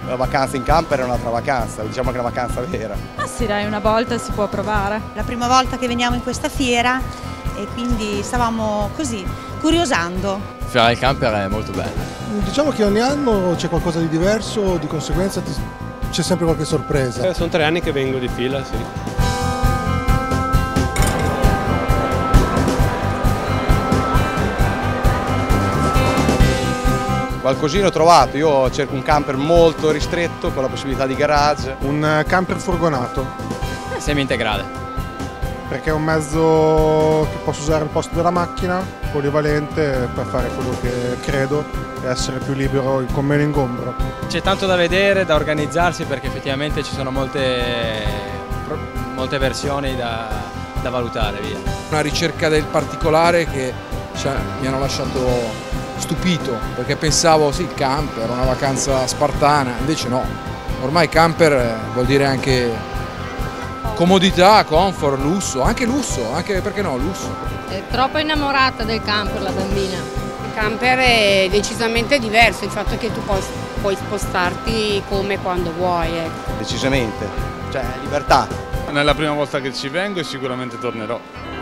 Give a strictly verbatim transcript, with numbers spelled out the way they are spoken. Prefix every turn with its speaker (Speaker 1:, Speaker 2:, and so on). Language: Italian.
Speaker 1: La vacanza in camper è un'altra vacanza, diciamo che è una vacanza vera.
Speaker 2: Ah sì dai, una volta si può provare.
Speaker 3: La prima volta che veniamo in questa fiera e quindi stavamo così, curiosando.
Speaker 4: Fiera del camper è molto bella.
Speaker 5: Diciamo che ogni anno c'è qualcosa di diverso, di conseguenza c'è sempre qualche sorpresa.
Speaker 6: Eh, sono tre anni che vengo di fila, sì.
Speaker 1: Qualcosina ho trovato, io cerco un camper molto ristretto con la possibilità di garage.
Speaker 5: Un camper furgonato.
Speaker 4: Semi-integrale.
Speaker 5: Perché è un mezzo che posso usare al posto della macchina, polivalente, per fare quello che credo e essere più libero, con meno ingombro.
Speaker 4: C'è tanto da vedere, da organizzarsi, perché effettivamente ci sono molte, molte versioni da, da valutare. Via.
Speaker 7: Una ricerca del particolare che cioè, mi hanno lasciato stupito, perché pensavo sì, il camper, una vacanza spartana, invece no. Ormai camper vuol dire anche comodità, comfort, lusso, anche lusso, anche perché no, lusso.
Speaker 8: È troppo innamorata del camper la bambina.
Speaker 9: Il camper è decisamente diverso, il fatto è che tu puoi, puoi spostarti come e quando vuoi. Ecco.
Speaker 1: Decisamente, cioè libertà.
Speaker 10: Nella prima volta che ci vengo e sicuramente tornerò.